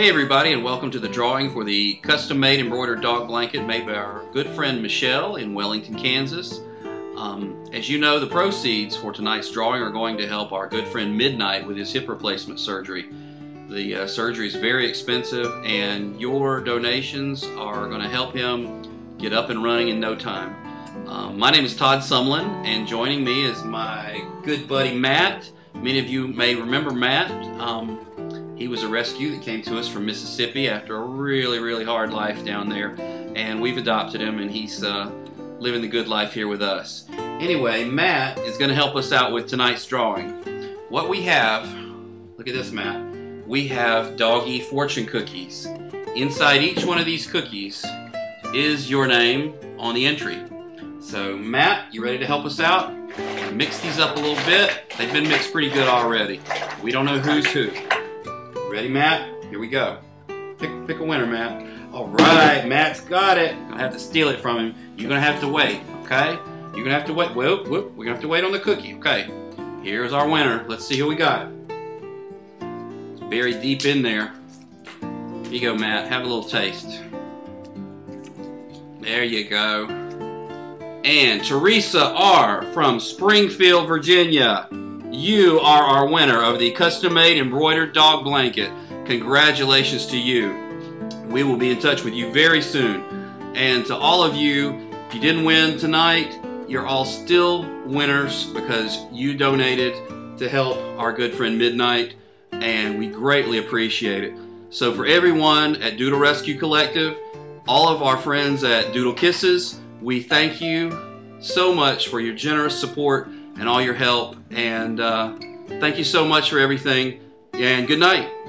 Hey everybody, and welcome to the drawing for the custom-made embroidered dog blanket made by our good friend Michelle in Wellington, Kansas. As you know, the proceeds for tonight's drawing are going to help our good friend Midnight with his hip replacement surgery. The surgery is very expensive, and your donations are going to help him get up and running in no time. My name is Todd Sumlin, and joining me is my good buddy Matt. Many of you may remember Matt. He was a rescue that came to us from Mississippi after a really hard life down there, and we've adopted him, and he's living the good life here with us. Anyway, Matt is going to help us out with tonight's drawing. What we have, look at this, Matt. We have doggy fortune cookies. Inside each one of these cookies is your name on the entry. So Matt, you ready to help us out? Mix these up a little bit. They've been mixed pretty good already. We don't know who's who. Ready, Matt? Here we go. Pick a winner, Matt. All right, Matt's got it. I'm gonna have to steal it from him. You're gonna have to wait, okay? You're gonna have to wait. Whoop. We're gonna have to wait on the cookie, okay? Here's our winner. Let's see who we got. It's buried deep in there. Here you go, Matt. Have a little taste. There you go. And Teresa R. from Springfield, Virginia. You are our winner of the custom-made embroidered dog blanket. Congratulations to you. We will be in touch with you very soon. And to all of you, if you didn't win tonight, you're all still winners because you donated to help our good friend Midnight, and we greatly appreciate it. So for everyone at Doodle Rescue Collective, all of our friends at Doodle Kisses, we thank you so much for your generous support and all your help, and thank you so much for everything, and good night.